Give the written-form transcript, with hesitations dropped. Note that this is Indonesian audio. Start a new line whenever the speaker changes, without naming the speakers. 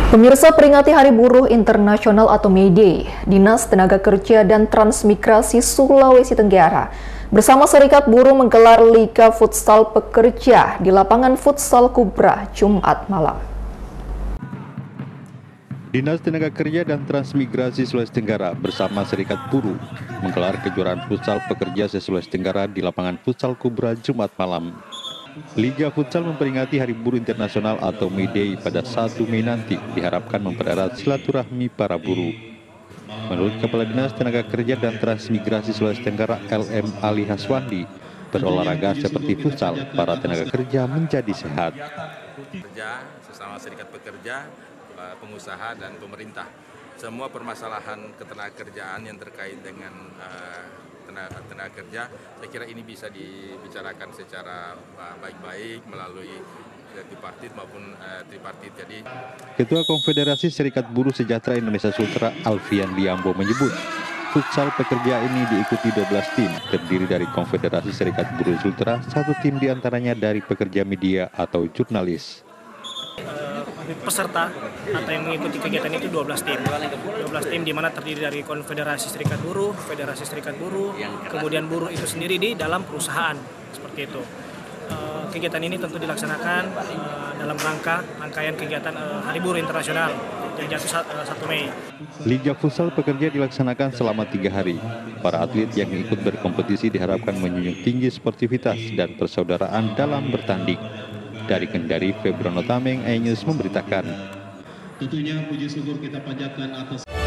Pemirsa, peringati Hari Buruh Internasional atau May Day, Dinas Tenaga Kerja dan Transmigrasi Sulawesi Tenggara bersama Serikat Buruh menggelar Liga Futsal Pekerja di lapangan Futsal Kubra Jumat malam.
Dinas Tenaga Kerja dan Transmigrasi Sulawesi Tenggara bersama Serikat Buruh menggelar kejuaraan futsal pekerja se-Sulawesi Tenggara di lapangan Futsal Kubra Jumat malam. Liga Futsal memperingati Hari Buruh Internasional atau May Day pada 1 Mei nanti diharapkan mempererat silaturahmi para buruh. Menurut Kepala Dinas Tenaga Kerja dan Transmigrasi Sulawesi Tenggara LM Ali Haswandi, berolahraga seperti futsal, para tenaga kerja menjadi sehat.
Kerja sesama serikat pekerja, pengusaha dan pemerintah. Semua permasalahan ketenagakerjaan yang terkait dengan tenaga kerja, saya kira ini bisa dibicarakan secara baik-baik melalui bipartit maupun tripartit. Jadi,
Ketua Konfederasi Serikat Buruh Sejahtera Indonesia Sultra Alfian Liambo menyebut, futsal pekerja ini diikuti 12 tim, terdiri dari Konfederasi Serikat Buruh Sultra, 1 tim diantaranya dari pekerja media atau jurnalis.
Peserta atau yang mengikuti kegiatan itu 12 tim. 12 tim di mana terdiri dari Konfederasi Serikat Buruh, Federasi Serikat Buruh, kemudian buruh itu sendiri di dalam perusahaan, seperti itu. Kegiatan ini tentu dilaksanakan dalam rangkaian kegiatan Hari Buruh Internasional yang jatuh 1 Mei.
Liga Futsal Pekerja dilaksanakan selama 3 hari. Para atlet yang ikut berkompetisi diharapkan menjunjung tinggi sportivitas dan persaudaraan dalam bertanding. Dari Kendari, Febrono Tameng, iNews memberitakan.
Tentunya puji syukur kita panjatkan atas